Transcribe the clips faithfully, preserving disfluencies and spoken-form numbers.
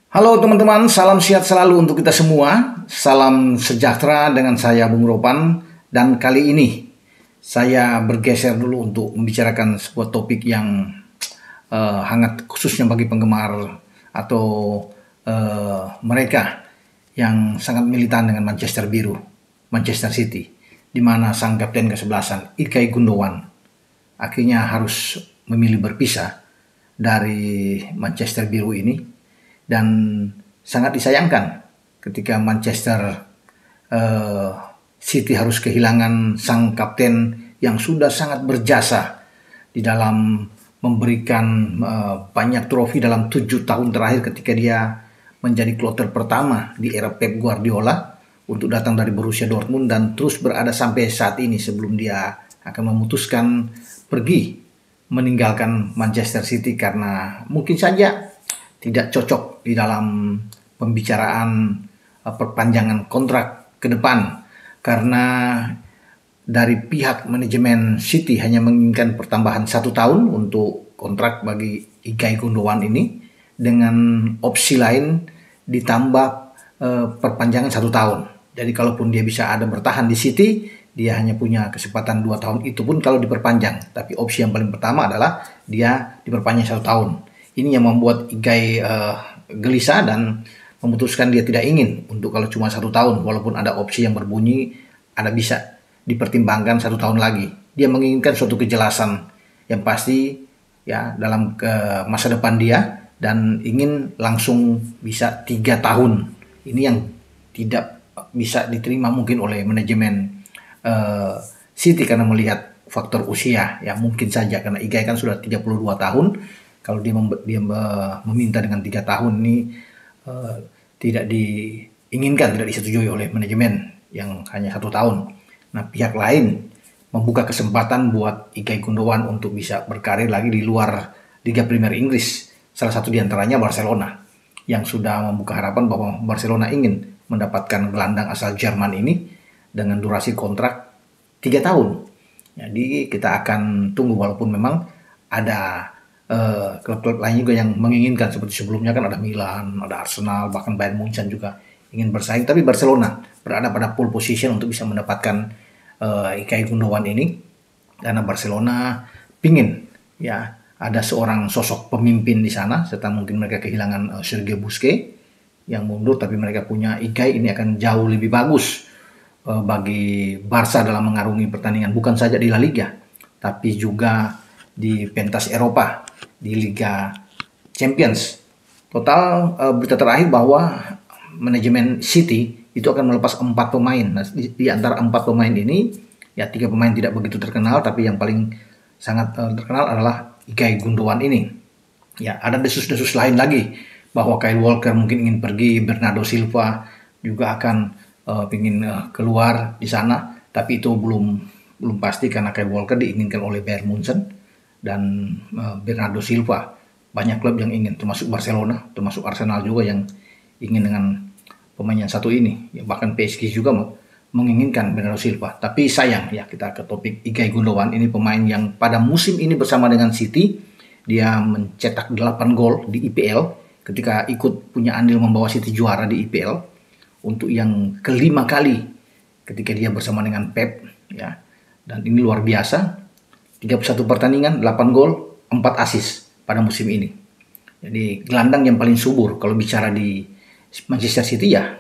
Halo teman-teman, salam sehat selalu untuk kita semua. Salam sejahtera dengan saya Bung Ropan. Dan kali ini saya bergeser dulu untuk membicarakan sebuah topik yang uh, hangat khususnya bagi penggemar atau uh, mereka yang sangat militan dengan Manchester Biru, Manchester City, di mana sang kapten kesebelasan Ilkay Gundogan akhirnya harus memilih berpisah dari Manchester Biru ini. Dan sangat disayangkan ketika Manchester uh, City harus kehilangan sang kapten yang sudah sangat berjasa di dalam memberikan uh, banyak trofi dalam tujuh tahun terakhir ketika dia menjadi kloter pertama di era Pep Guardiola untuk datang dari Borussia Dortmund dan terus berada sampai saat ini sebelum dia akan memutuskan pergi meninggalkan Manchester City karena mungkin saja tidak cocok di dalam pembicaraan uh, perpanjangan kontrak ke depan karena dari pihak manajemen City hanya menginginkan pertambahan satu tahun untuk kontrak bagi Ilkay Gundogan ini dengan opsi lain ditambah uh, perpanjangan satu tahun. Jadi kalaupun dia bisa ada bertahan di City, dia hanya punya kesempatan dua tahun itu pun kalau diperpanjang. Tapi opsi yang paling pertama adalah dia diperpanjang satu tahun. Ini yang membuat Ilkay uh, gelisah dan memutuskan dia tidak ingin untuk kalau cuma satu tahun, walaupun ada opsi yang berbunyi ada bisa dipertimbangkan satu tahun lagi. Dia menginginkan suatu kejelasan yang pasti ya dalam ke masa depan dia dan ingin langsung bisa tiga tahun. Ini yang tidak bisa diterima mungkin oleh manajemen uh, City karena melihat faktor usia ya mungkin saja karena Ilkay kan sudah tiga puluh dua tahun. Kalau dia, mem- dia meminta dengan tiga tahun ini uh, tidak diinginkan, tidak disetujui oleh manajemen yang hanya satu tahun. Nah pihak lain membuka kesempatan buat Ilkay Gundogan untuk bisa berkarir lagi di luar Liga Premier Inggris. Salah satu diantaranya Barcelona yang sudah membuka harapan bahwa Barcelona ingin mendapatkan gelandang asal Jerman ini dengan durasi kontrak tiga tahun. Jadi kita akan tunggu walaupun memang ada Uh, klub-klub lain juga yang menginginkan seperti sebelumnya kan ada Milan, ada Arsenal, bahkan Bayern Munchen juga ingin bersaing. Tapi Barcelona berada pada pole position untuk bisa mendapatkan uh, Ilkay Gundogan ini karena Barcelona pingin ya ada seorang sosok pemimpin di sana. Serta mungkin mereka kehilangan uh, Sergio Busquets yang mundur, tapi mereka punya Ilkay ini akan jauh lebih bagus uh, bagi Barca dalam mengarungi pertandingan bukan saja di La Liga, tapi juga di pentas Eropa, di Liga Champions. Total uh, berita terakhir bahwa manajemen City itu akan melepas empat pemain. Nah, di, di antara empat pemain ini, ya tiga pemain tidak begitu terkenal, tapi yang paling sangat uh, terkenal adalah Ilkay Gundogan ini. Ya, ada desus-desus lain lagi bahwa Kyle Walker mungkin ingin pergi, Bernardo Silva juga akan uh, ingin uh, keluar di sana, tapi itu belum belum pasti karena Kyle Walker diinginkan oleh Bayern Munchen dan uh, Bernardo Silva. Banyak klub yang ingin, termasuk Barcelona, termasuk Arsenal juga yang ingin dengan pemain yang satu ini. Ya, bahkan P S G juga menginginkan Bernardo Silva. Tapi sayang ya kita ke topik Ilkay Gundogan. Ini pemain yang pada musim ini bersama dengan City dia mencetak delapan gol di I P L ketika ikut punya andil membawa City juara di I P L untuk yang kelima kali ketika dia bersama dengan Pep ya. Dan ini luar biasa. tiga puluh satu pertandingan, delapan gol, empat assist pada musim ini. Jadi gelandang yang paling subur kalau bicara di Manchester City ya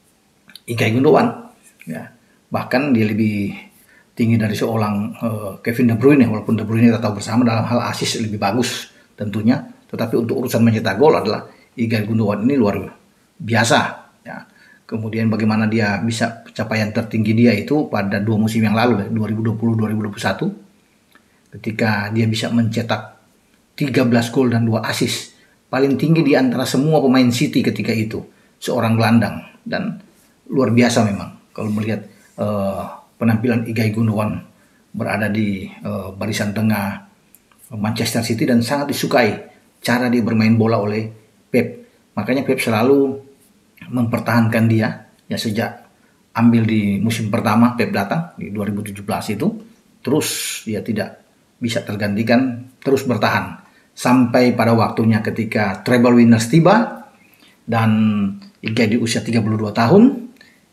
Ilkay Gundogan. Ya, bahkan dia lebih tinggi dari seorang uh, Kevin De Bruyne, walaupun De Bruyne kita tahu bersama dalam hal assist lebih bagus tentunya. Tetapi untuk urusan mencetak gol adalah Ilkay Gundogan ini luar biasa. Ya. Kemudian bagaimana dia bisa pencapaian tertinggi dia itu pada dua musim yang lalu, dua ribu dua puluh dua ribu dua puluh satu. Ketika dia bisa mencetak tiga belas gol dan dua assist. Paling tinggi di antara semua pemain City ketika itu. Seorang gelandang. Dan luar biasa memang. Kalau melihat uh, penampilan Ilkay Gundogan berada di uh, barisan tengah Manchester City. Dan sangat disukai cara dia bermain bola oleh Pep. Makanya Pep selalu mempertahankan dia. Ya sejak ambil di musim pertama Pep datang di dua ribu tujuh belas itu. Terus dia tidak bisa tergantikan, terus bertahan sampai pada waktunya ketika treble winners tiba dan Igai di usia tiga puluh dua tahun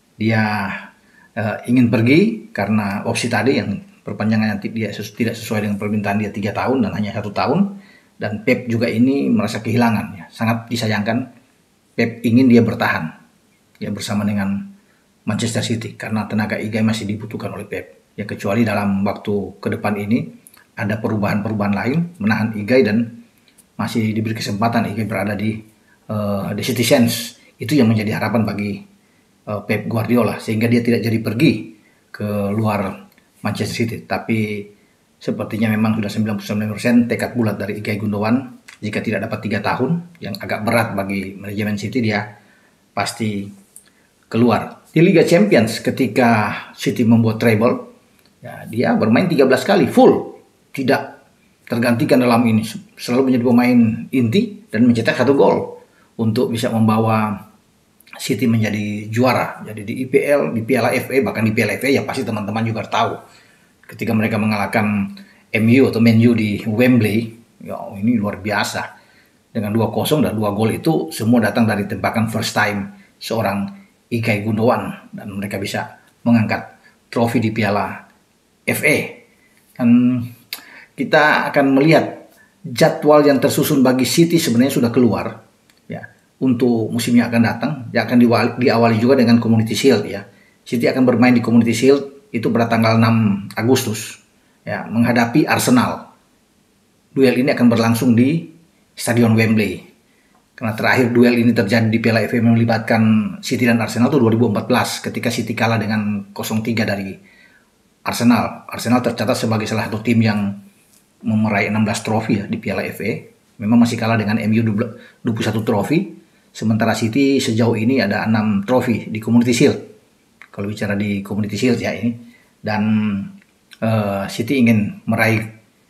dia uh, ingin pergi karena opsi tadi yang perpanjangan dia tidak sesuai dengan permintaan dia tiga tahun dan hanya satu tahun. Dan Pep juga ini merasa kehilangan, ya. Sangat disayangkan. Pep ingin dia bertahan ya bersama dengan Manchester City karena tenaga Igai masih dibutuhkan oleh Pep. Ya kecuali dalam waktu ke depan ini ada perubahan-perubahan lain menahan Igai dan masih diberi kesempatan Igai berada di uh, The Citizens. Itu yang menjadi harapan bagi uh, Pep Guardiola sehingga dia tidak jadi pergi ke luar Manchester City. Tapi sepertinya memang sudah sembilan puluh sembilan persen tekad bulat dari Ilkay Gundogan. Jika tidak dapat tiga tahun, yang agak berat bagi manajemen City, dia pasti keluar. Di Liga Champions ketika City membuat treble, ya, dia bermain tiga belas kali full, tidak tergantikan dalam ini. Selalu menjadi pemain inti dan mencetak satu gol untuk bisa membawa City menjadi juara. Jadi di I P L, di Piala F A, bahkan di Piala F A ya pasti teman-teman juga tahu. Ketika mereka mengalahkan M U atau Man U di Wembley, ya ini luar biasa. Dengan dua kosong dan dua gol itu semua datang dari tembakan first time seorang Ilkay Gundogan. Dan mereka bisa mengangkat trofi di Piala F A. Dan kita akan melihat jadwal yang tersusun bagi City sebenarnya sudah keluar. Ya, untuk musim yang akan datang, yang akan diawali juga dengan Community Shield. Ya. City akan bermain di Community Shield itu pada tanggal enam Agustus ya, menghadapi Arsenal. Duel ini akan berlangsung di Stadion Wembley. Karena terakhir duel ini terjadi di Piala F A melibatkan City dan Arsenal itu dua ribu empat belas ketika City kalah dengan nol tiga dari Arsenal. Arsenal tercatat sebagai salah satu tim yang meraih enam belas trofi ya di Piala F A. Memang masih kalah dengan M U dua puluh satu trofi. Sementara City sejauh ini ada enam trofi di Community Shield. Kalau bicara di Community Shield ya ini, dan uh, City ingin meraih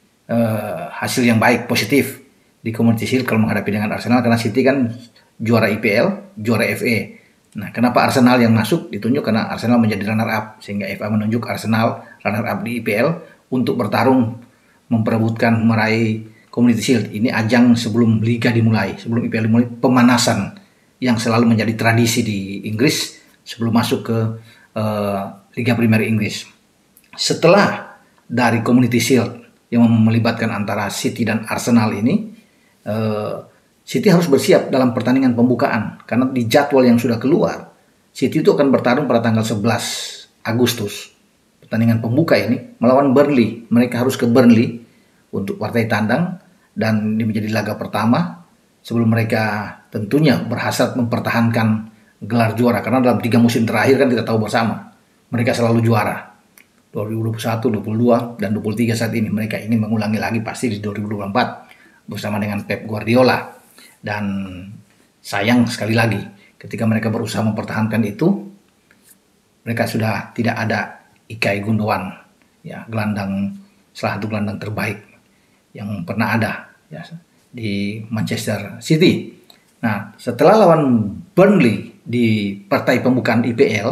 uh, hasil yang baik, positif di Community Shield kalau menghadapi dengan Arsenal, karena City kan juara I P L, juara F A. Nah, kenapa Arsenal yang masuk ditunjuk? Karena Arsenal menjadi runner up, sehingga F A menunjuk Arsenal runner up di I P L untuk bertarung memperebutkan meraih Community Shield. Ini ajang sebelum liga dimulai, sebelum I P L dimulai, pemanasan yang selalu menjadi tradisi di Inggris sebelum masuk ke uh, Liga Premier Inggris. Setelah dari Community Shield yang melibatkan antara City dan Arsenal ini, uh, City harus bersiap dalam pertandingan pembukaan. Karena di jadwal yang sudah keluar, City itu akan bertarung pada tanggal sebelas Agustus. Pertandingan pembuka ini melawan Burnley. Mereka harus ke Burnley untuk partai tandang, dan ini menjadi laga pertama sebelum mereka tentunya berhasrat mempertahankan gelar juara, karena dalam tiga musim terakhir kan kita tahu bersama mereka selalu juara. dua ribu dua puluh satu, dua puluh dua, dan dua puluh tiga saat ini mereka ingin mengulangi lagi pasti di dua ribu dua puluh empat bersama dengan Pep Guardiola. Dan sayang sekali lagi ketika mereka berusaha mempertahankan itu, mereka sudah tidak ada Ilkay Gundogan, ya, gelandang, salah satu gelandang terbaik yang pernah ada ya, di Manchester City. Nah, setelah lawan Burnley di partai pembukaan I P L,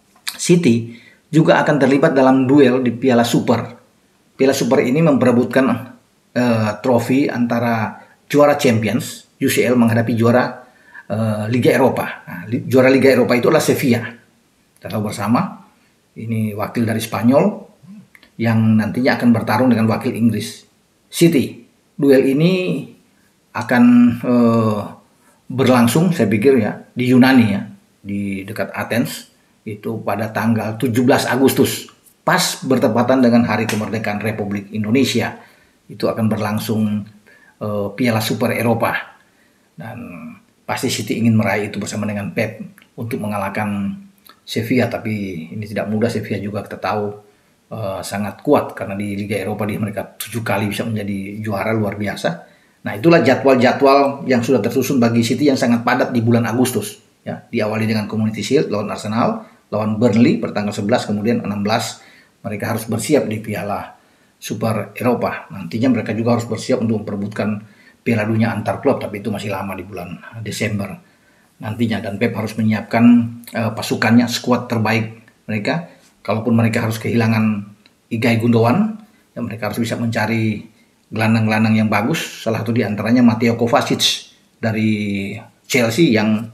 City juga akan terlibat dalam duel di Piala Super. Piala Super ini memperebutkan uh, trofi antara juara Champions, U C L menghadapi juara uh, Liga Eropa. Nah, li, juara Liga Eropa itu adalah Sevilla. Kita tahu bersama, ini wakil dari Spanyol yang nantinya akan bertarung dengan wakil Inggris, City. Duel ini akan uh, berlangsung, saya pikir ya, di Yunani ya, di dekat Athens, itu pada tanggal tujuh belas Agustus, pas bertepatan dengan hari kemerdekaan Republik Indonesia. Itu akan berlangsung uh, Piala Super Eropa, dan pasti City ingin meraih itu bersama dengan Pep untuk mengalahkan Sevilla. Tapi ini tidak mudah. Sevilla juga kita tahu uh, sangat kuat karena di Liga Eropa di mereka tujuh kali bisa menjadi juara, luar biasa. Nah, itulah jadwal-jadwal yang sudah tersusun bagi City yang sangat padat di bulan Agustus. Ya, diawali dengan Community Shield lawan Arsenal, lawan Burnley pada tanggal sebelas, kemudian enam belas mereka harus bersiap di Piala Super Eropa. Nantinya mereka juga harus bersiap untuk memperebutkan Piala Dunia antar klub, tapi itu masih lama di bulan Desember nantinya. Dan Pep harus menyiapkan uh, pasukannya, skuad terbaik mereka. Kalaupun mereka harus kehilangan Ilkay Gundogan, ya mereka harus bisa mencari gelandang-gelandang yang bagus. Salah satu di antaranya Mateo Kovacic dari Chelsea yang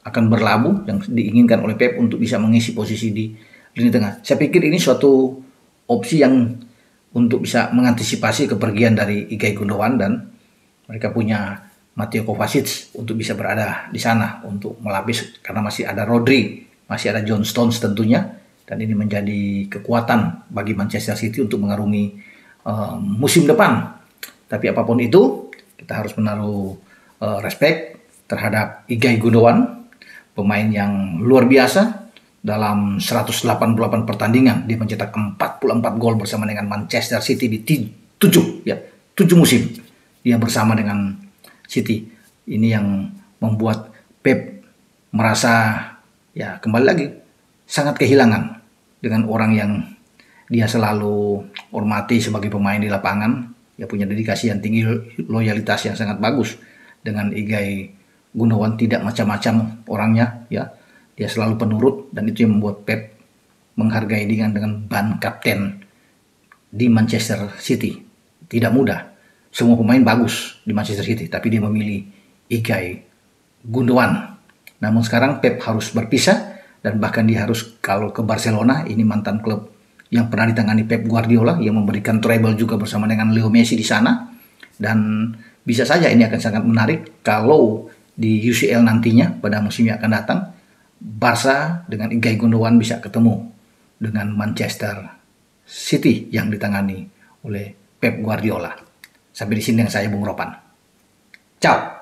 akan berlabuh yang diinginkan oleh Pep untuk bisa mengisi posisi di lini tengah. Saya pikir ini suatu opsi yang untuk bisa mengantisipasi kepergian dari Ilkay Gundogan, dan mereka punya Mateo Kovacic untuk bisa berada di sana untuk melapis karena masih ada Rodri, masih ada John Stones tentunya, dan ini menjadi kekuatan bagi Manchester City untuk mengarungi uh, musim depan. Tapi apapun itu, kita harus menaruh uh, respect terhadap Ilkay Gundogan, pemain yang luar biasa. Dalam seratus delapan puluh delapan pertandingan dia mencetak empat puluh empat gol bersama dengan Manchester City di tujuh ya, tujuh musim dia bersama dengan City. Ini yang membuat Pep merasa ya kembali lagi sangat kehilangan dengan orang yang dia selalu hormati sebagai pemain di lapangan. Dia punya dedikasi yang tinggi, loyalitas yang sangat bagus dengan Ilkay Gundogan, tidak macam-macam orangnya ya. Dia selalu penurut, dan itu yang membuat Pep menghargai dia dengan ban kapten di Manchester City. Tidak mudah. Semua pemain bagus di Manchester City, tapi dia memilih Ilkay Gundogan. Namun sekarang Pep harus berpisah, dan bahkan dia harus kalau ke Barcelona, ini mantan klub yang pernah ditangani Pep Guardiola, yang memberikan treble juga bersama dengan Leo Messi di sana. Dan bisa saja ini akan sangat menarik kalau di U C L nantinya pada musim yang akan datang, Barca dengan Ilkay Gundogan bisa ketemu dengan Manchester City yang ditangani oleh Pep Guardiola. Sampai di sini dengan saya Bung Ropan. Ciao.